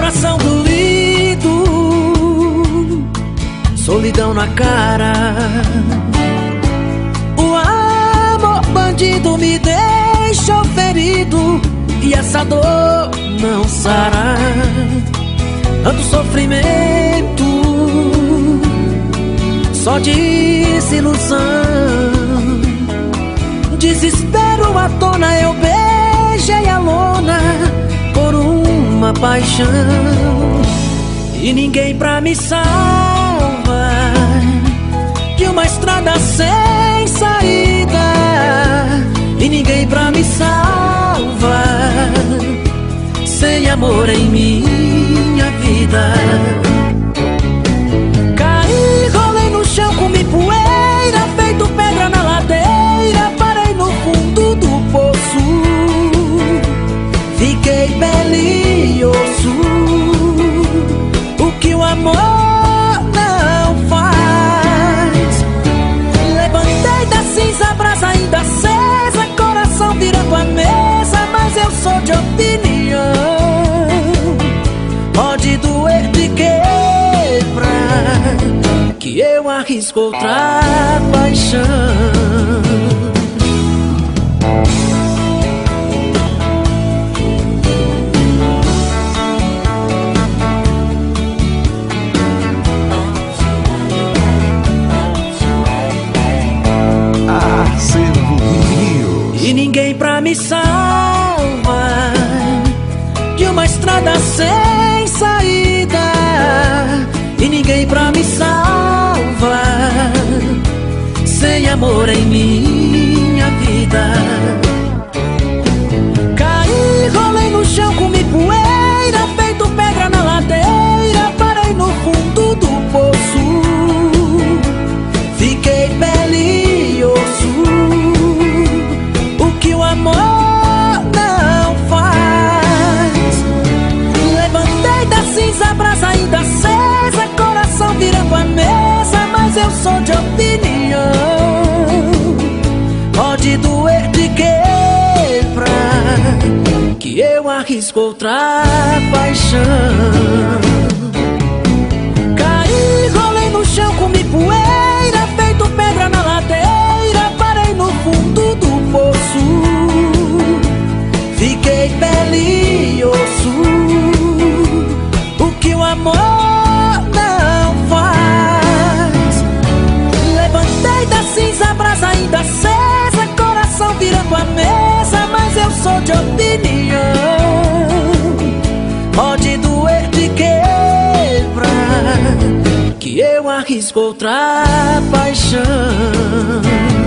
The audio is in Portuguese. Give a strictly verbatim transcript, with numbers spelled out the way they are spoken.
coração doído, solidão na cara. O amor bandido me deixou ferido e essa dor não sara. Tanto sofrimento, só desilusão, desespero à tona. Eu beijei a lona por uma paixão e ninguém pra me salvar de uma estrada sem saída. E ninguém pra me salvar sem amor em minha vida. Caí, rolei no chão, comi poeira, feito pedra na ladeira. Parei no fundo do poço, fiquei pele e osso. O que o amor não faz. Levantei da cinza, brasa ainda acesa, coração virando a mesa. Mas eu sou de opinião, pode doer de quebrar, que eu arrisco outra paixão. E ninguém pra me salvar de uma estrada sem saída. E ninguém pra me salvar sem amor em minha vida. Caí, rolei no chão, comi poeira, feito pedra na ladeira. Parei no fundo do poço, fiquei pele e osso. O que o amor não faz. Levantei da cinza, brasa ainda acesa, coração virando a mesa. Mas eu sou de opinião, pode doer de quebrar, que eu arrisco outra paixão. Caí, rolei no chão, comi poeira, feito pedra na ladeira. Parei no fundo do poço, fiquei pele e osso. O que o amor não faz. Levantei da cinza, brasa ainda acesa, coração virando a mesa. Mas eu sou de opinião, pode doer de quebrar, que eu arrisco outra paixão.